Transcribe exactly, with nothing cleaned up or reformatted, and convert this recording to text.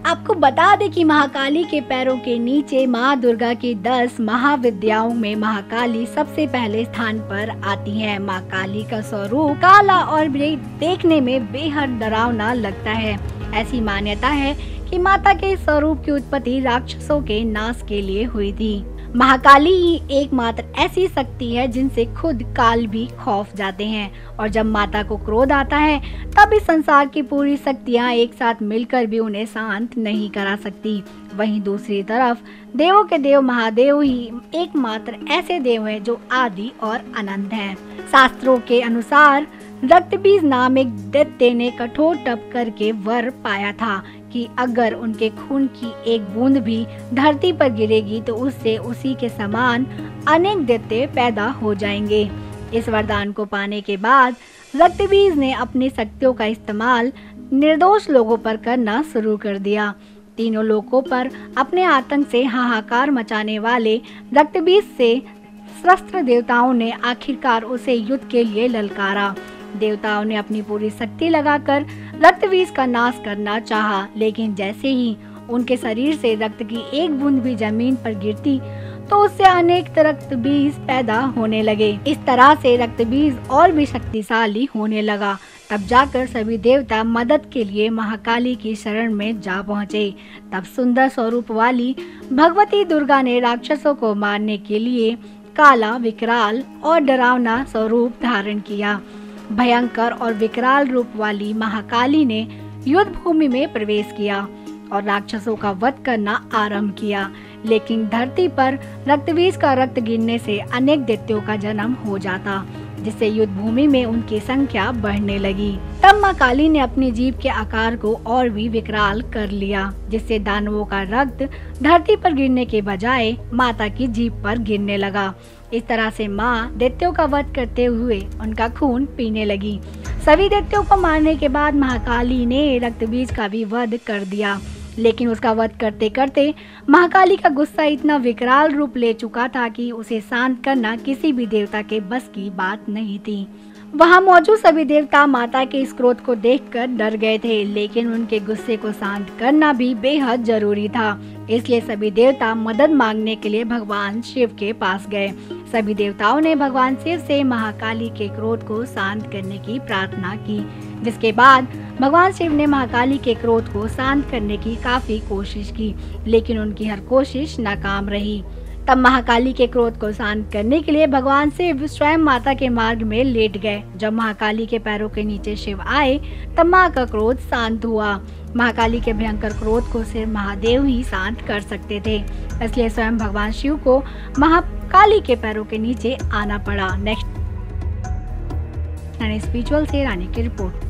आपको बता दें कि महाकाली के पैरों के नीचे माँ दुर्गा की दस महाविद्याओं में महाकाली सबसे पहले स्थान पर आती है। माँ काली का स्वरूप काला और देखने में बेहद डरावना लगता है। ऐसी मान्यता है कि माता के स्वरूप की उत्पत्ति राक्षसों के नाश के लिए हुई थी। महाकाली ही एकमात्र ऐसी शक्ति है जिनसे खुद काल भी खौफ जाते हैं, और जब माता को क्रोध आता है तब इस संसार की पूरी शक्तियां एक साथ मिलकर भी उन्हें शांत नहीं करा सकती। वहीं दूसरी तरफ देवों के देव महादेव ही एकमात्र ऐसे देव हैं जो आदि और अनंत हैं। शास्त्रों के अनुसार रक्तबीज नाम एक दैत्य ने कठोर तप करके वर पाया था कि अगर उनके खून की एक बूंद भी धरती पर गिरेगी तो उससे उसी के समान अनेक दैत्य पैदा हो जाएंगे। इस वरदान को पाने के बाद रक्तबीज ने अपनी शक्तियों का इस्तेमाल निर्दोष लोगों पर करना शुरू कर दिया। तीनों लोगों पर अपने आतंक से हाहाकार मचाने वाले रक्तबीज से शस्त्र देवताओं ने आखिरकार उसे युद्ध के लिए ललकारा। देवताओं ने अपनी पूरी शक्ति लगाकर रक्तबीज का नाश करना चाहा, लेकिन जैसे ही उनके शरीर से रक्त की एक बूंद भी जमीन पर गिरती तो उससे अनेक रक्तबीज पैदा होने लगे। इस तरह से रक्तबीज और भी शक्तिशाली होने लगा। तब जाकर सभी देवता मदद के लिए महाकाली की शरण में जा पहुँचे। तब सुंदर स्वरूप वाली भगवती दुर्गा ने राक्षसों को मारने के लिए काला, विकराल और डरावना स्वरूप धारण किया। भयंकर और विकराल रूप वाली महाकाली ने युद्ध भूमि में प्रवेश किया और राक्षसों का वध करना आरंभ किया, लेकिन धरती पर रक्तबीज का रक्त गिरने से अनेक दैत्यों का जन्म हो जाता, जिससे युद्ध भूमि में उनकी संख्या बढ़ने लगी। तब माँ काली ने अपनी जीभ के आकार को और भी विकराल कर लिया, जिससे दानवों का रक्त धरती पर गिरने के बजाय माता की जीभ पर गिरने लगा। इस तरह से माँ दैत्यों का वध करते हुए उनका खून पीने लगी। सभी दैत्यों को मारने के बाद महाकाली ने रक्तबीज का भी वध कर दिया, लेकिन उसका वध करते करते महाकाली का गुस्सा इतना विकराल रूप ले चुका था कि उसे शांत करना किसी भी देवता के बस की बात नहीं थी। वहां मौजूद सभी देवता माता के इस क्रोध को देखकर डर गए थे, लेकिन उनके गुस्से को शांत करना भी बेहद जरूरी था। इसलिए सभी देवता मदद मांगने के लिए भगवान शिव के पास गए। सभी देवताओं ने भगवान शिव से महाकाली के क्रोध को शांत करने की प्रार्थना की, जिसके बाद भगवान शिव ने महाकाली के क्रोध को शांत करने की काफी कोशिश की, लेकिन उनकी हर कोशिश नाकाम रही। तब महाकाली के क्रोध को शांत करने के लिए भगवान शिव स्वयं माता के मार्ग में लेट गए। जब महाकाली के पैरों के नीचे शिव आए तब माँ का क्रोध शांत हुआ। महाकाली के भयंकर क्रोध को सिर्फ महादेव ही शांत कर सकते थे, इसलिए स्वयं भगवान शिव को महाकाली के पैरों के नीचे आना पड़ा। नेक्स्ट स्पिरिचुअल से रानी की रिपोर्ट।